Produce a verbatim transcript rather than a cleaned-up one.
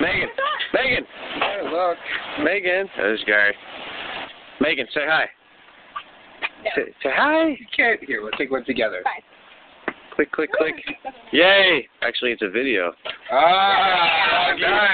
Megan. Megan. Hey, look. Megan. There's Gary. Megan, say hi. No. Say, say hi. You can't. Here, we'll take one together. Fine. Click, click, click. Yay. Actually, it's a video. Ah, nice.